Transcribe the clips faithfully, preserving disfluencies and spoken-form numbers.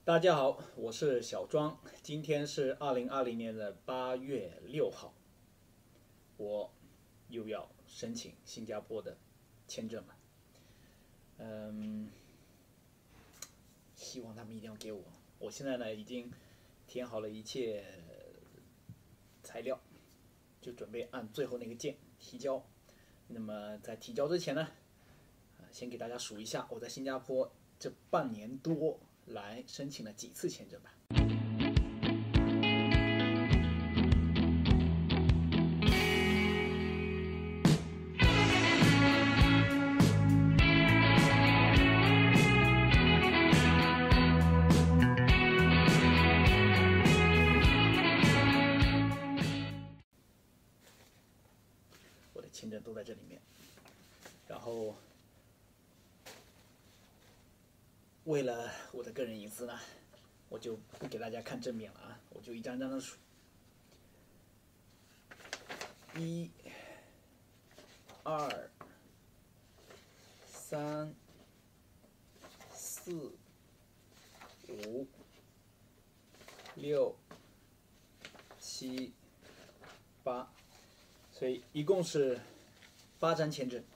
大家好，我是小庄，今天是二零二零年的八月六号，我又要申请新加坡的签证了。嗯，希望他们一定要给我。我现在呢已经填好了一切材料，就准备按最后那个键提交。那么在提交之前呢，先给大家数一下我在新加坡这半年多来申请了几次签证吧。我的签证都在这里面，然后为了我的个人隐私呢，我就不给大家看正面了啊，我就一张张的数，一、二、三、四、五、六、七、八，所以一共是八张签证。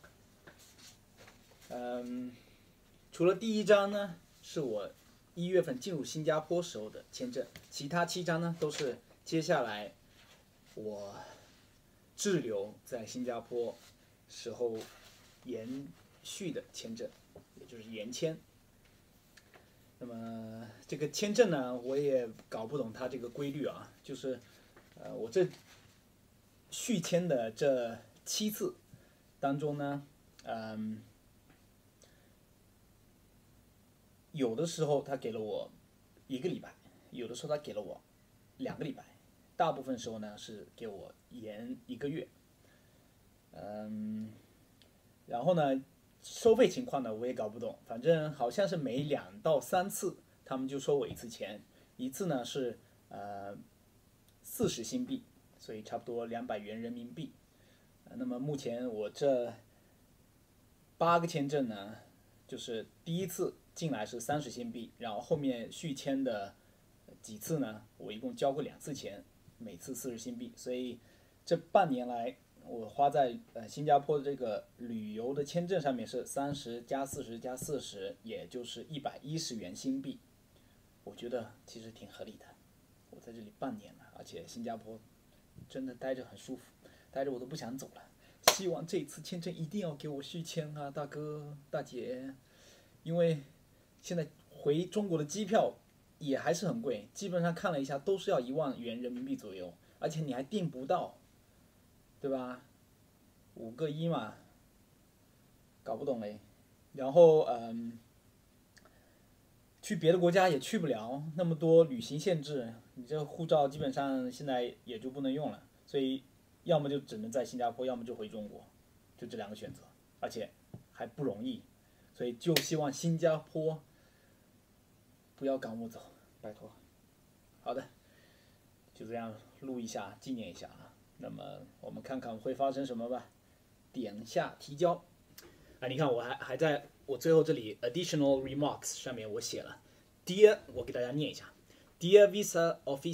嗯。除了第一张呢，是我一月份进入新加坡时候的签证，其他七张呢都是接下来我滞留在新加坡时候延续的签证，也就是延签。那么这个签证呢，我也搞不懂它这个规律啊，就是呃我这续签的这七次当中呢，嗯。有的时候他给了我一个礼拜，有的时候他给了我两个礼拜，大部分时候呢是给我延一个月。嗯，然后呢，收费情况呢我也搞不懂，反正好像是每两到三次他们就收我一次钱，一次呢是呃四十新币，所以差不多两百元人民币。那么目前我这八个签证呢，就是第一次进来是三十新币，然后后面续签的几次呢，我一共交过两次钱，每次四十新币，所以这半年来我花在呃新加坡的这个旅游的签证上面是三十加四十加四十，也就是一百一十元新币，我觉得其实挺合理的。我在这里半年了，而且新加坡真的待着很舒服，待着我都不想走了。希望这次签证一定要给我续签啊，大哥大姐，因为现在回中国的机票也还是很贵，基本上看了一下都是要一万元人民币左右，而且你还订不到，对吧？五个一嘛，搞不懂嘞。然后嗯，去别的国家也去不了，那么多旅行限制，你这护照基本上现在也就不能用了，所以要么就只能在新加坡，要么就回中国，就这两个选择，而且还不容易，所以就希望新加坡不要赶我走，拜托。好的，就这样录一下，纪念一下啊。那么我们看看会发生什么吧。点下提交。啊，你看我还还在我最后这里 additional remarks 上面我写了 ，Dear， 我给大家念一下 ，Dear Visa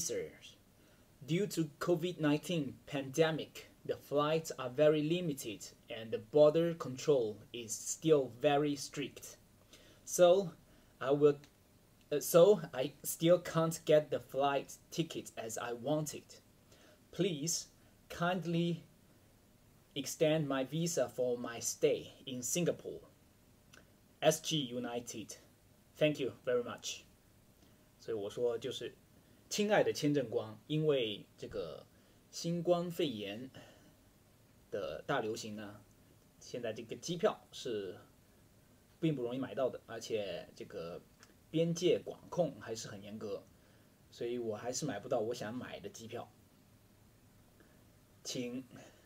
Officers。Due to COVID nineteen pandemic, the flights are very limited and the border control is still very strict. So, I will, uh, so I still can't get the flight ticket as I wanted. Please kindly extend my visa for my stay in Singapore. S G United. Thank you very much. 所以我说就是。亲爱的签证官，因为这个新冠肺炎的大流行呢，现在这个机票是并不容易买到的，而且这个边界管控还是很严格，所以我还是买不到我想买的机票。请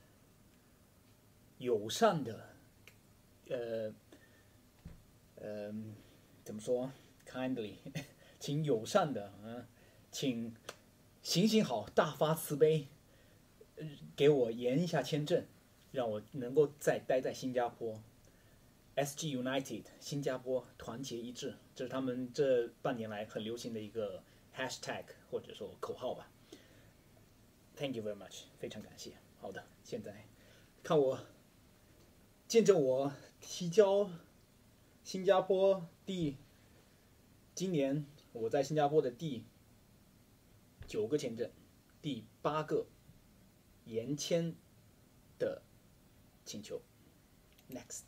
友善的，呃，呃，怎么说 ？kindly， 请友善的，嗯。请行行好，大发慈悲，给我延一下签证，让我能够再待在新加坡。 S G United 新加坡团结一致，这是他们这半年来很流行的一个 hashtag 或者说口号吧。Thank you very much， 非常感谢。好的，现在看我见证我提交新加坡第今年我在新加坡的第九个签证，第八个延签的请求。Next，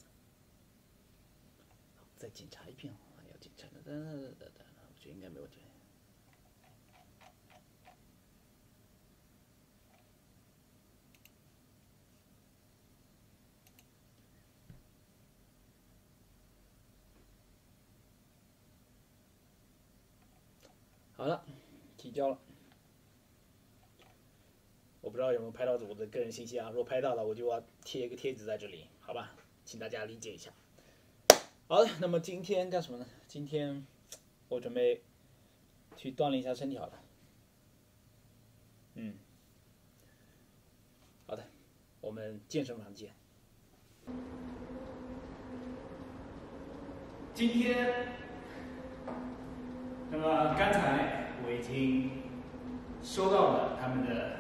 好，再检查一遍，还要检查的，等等等等，我觉得应该没问题。好了，提交了。我不知道有没有拍到我的个人信息啊？如果拍到了，我就要贴一个贴纸在这里，好吧？请大家理解一下。好的，那么今天干什么呢？今天我准备去锻炼一下身体，好了。嗯，好的，我们健身房见。今天。那么刚才我已经收到了他们的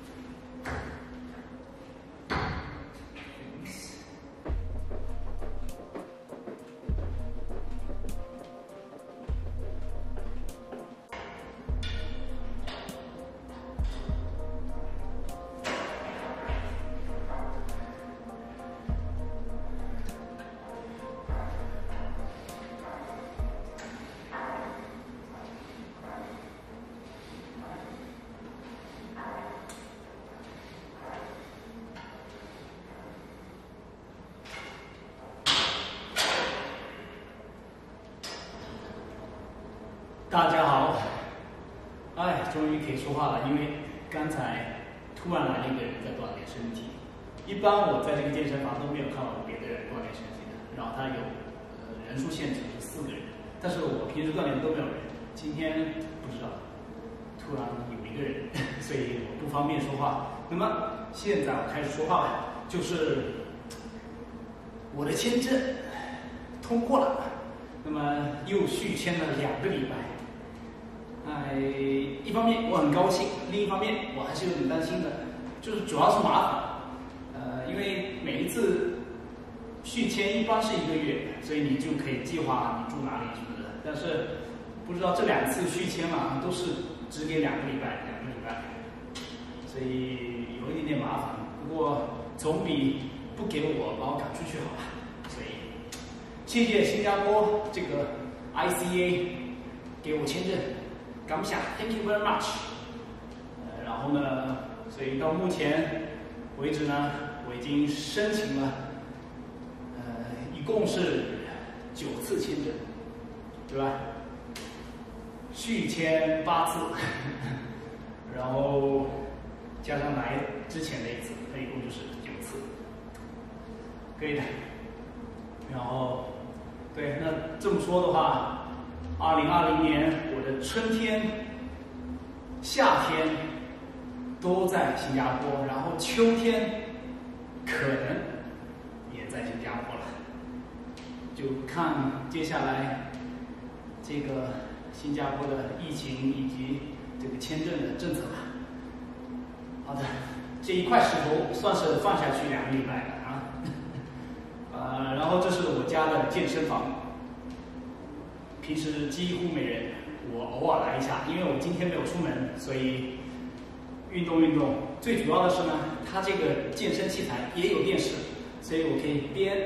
大家好，哎，终于可以说话了，因为刚才突然来了一个人在锻炼身体。一般我在这个健身房都没有看到别的人锻炼身体的，然后他有呃人数限制是四个人，但是我平时锻炼都没有人，今天不知道突然有一个人，所以我不方便说话。那么现在我开始说话吧，就是我的签证通过了，那么又续签了两个礼拜。哎，一方面我很高兴，另一方面我还是有点担心的，就是主要是麻烦。呃，因为每一次续签一般是一个月，所以你就可以计划你住哪里什么的。但是不知道这两次续签嘛，都是只给两个礼拜，两个礼拜，所以有一点点麻烦。不过总比不给我把我赶出去好吧。所以谢谢新加坡这个 I C A 给我签证。感谢 ，Thank you very much。呃，然后呢，所以到目前为止呢，我已经申请了，呃，一共是九次签证，对吧？续签八次，然后加上来之前的一次，那一共就是九次，可以的。然后，对，那这么说的话。二零二零年，我的春天、夏天都在新加坡，然后秋天可能也在新加坡了，就看接下来这个新加坡的疫情以及这个签证的政策吧。好的，这一块石头算是放下去两个礼拜了啊。呃，然后这是我家的健身房。平时几乎没人，我偶尔来一下，因为我今天没有出门，所以运动运动。最主要的是呢，它这个健身器材也有电视，所以我可以边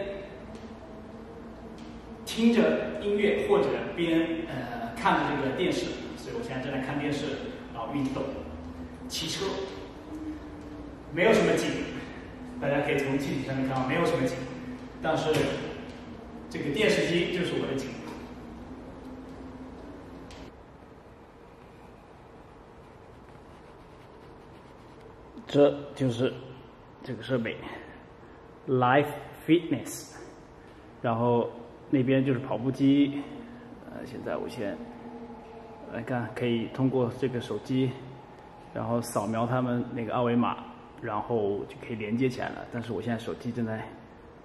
听着音乐或者边呃看着这个电视。所以我现在正在看电视，然后运动、骑车，没有什么景，大家可以从具体上面看到没有什么景，但是这个电视机就是我的景。这就是这个设备 ，Life Fitness， 然后那边就是跑步机，呃，现在我先来看，可以通过这个手机，然后扫描他们那个二维码，然后就可以连接起来了。但是我现在手机正在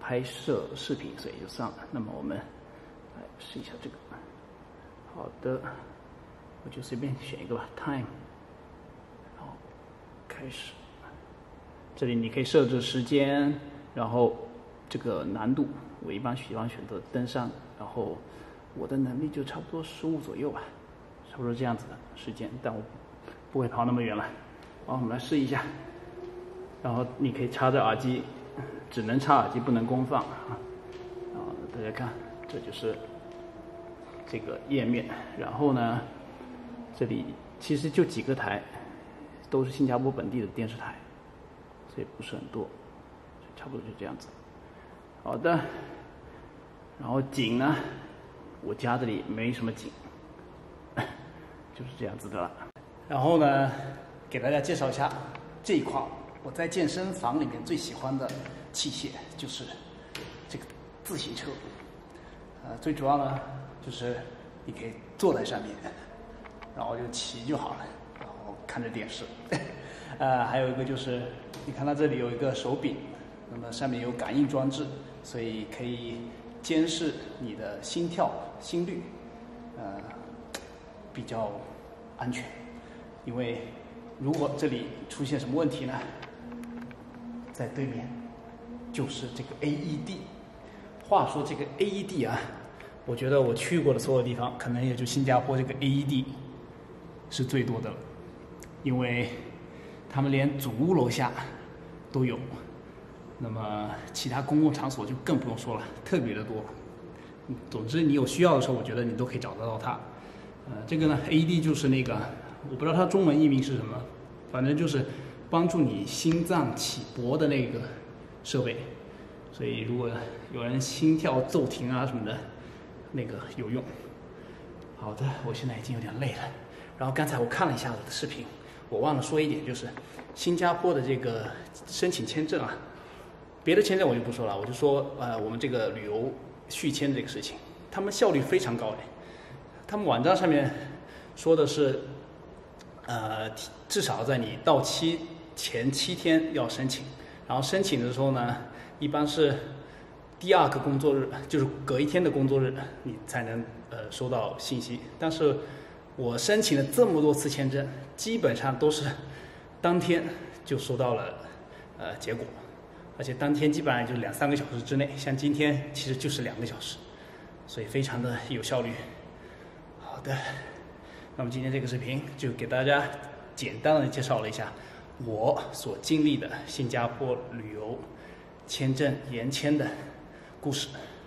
拍摄视频，所以就上了。那么我们来试一下这个。好的，我就随便选一个吧 ，time， 然后开始。这里你可以设置时间，然后这个难度，我一般喜欢选择登山，然后我的能力就差不多十五左右吧，差不多这样子的时间，但我不会跑那么远了。好，我们来试一下。然后你可以插着耳机，只能插耳机，不能公放啊。啊，大家看，这就是这个页面。然后呢，这里其实就几个台，都是新加坡本地的电视台，所以不是很多，差不多就这样子。好的，然后景呢，我家这里没什么景，就是这样子的了。然后呢，给大家介绍一下这一块，我在健身房里面最喜欢的器械就是这个自行车。呃，最主要呢就是你可以坐在上面，然后就骑就好了，然后看着电视。呃，还有一个就是你看到这里有一个手柄，那么上面有感应装置，所以可以监视你的心跳、心率，呃，比较安全。因为如果这里出现什么问题呢，在对面就是这个 A E D。话说这个 A E D 啊，我觉得我去过的所有地方，可能也就新加坡这个 A E D 是最多的了，因为他们连祖屋楼下都有，那么其他公共场所就更不用说了，特别的多。总之，你有需要的时候，我觉得你都可以找得到它。呃，这个呢 ，A E D 就是那个，我不知道它中文译名是什么，反正就是帮助你心脏起搏的那个设备。所以如果有人心跳骤停啊什么的，那个有用。好的，我现在已经有点累了。然后刚才我看了一下我的视频，我忘了说一点，就是新加坡的这个申请签证啊，别的签证我就不说了，我就说呃我们这个旅游续签这个事情，他们效率非常高的。他们网站上面说的是，呃至少在你到期前七天要申请，然后申请的时候呢，一般是第二个工作日，就是隔一天的工作日，你才能呃收到信息。但是我申请了这么多次签证，基本上都是当天就收到了呃结果，而且当天基本上就两三个小时之内，像今天其实就是两个小时，所以非常的有效率。好的，那么今天这个视频就给大家简单的介绍了一下我所经历的新加坡旅游签证延签的故事。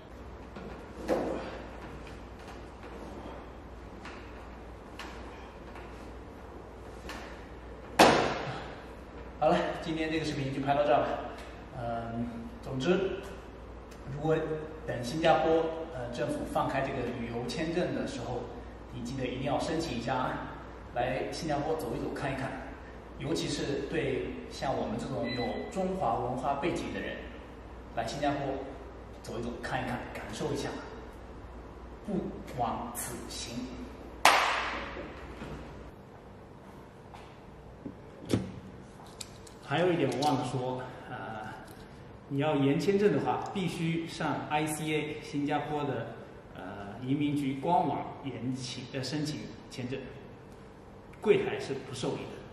好了，今天这个视频就拍到这儿吧。嗯，总之，如果等新加坡呃政府放开这个旅游签证的时候，你记得一定要申请一下啊，来新加坡走一走看一看，尤其是对像我们这种有中华文化背景的人，来新加坡走一走看一看，感受一下，不枉此行。还有一点我忘了说，呃，你要延签证的话，必须上 I C A 新加坡的呃移民局官网延期呃申请签证，柜台是不受理的。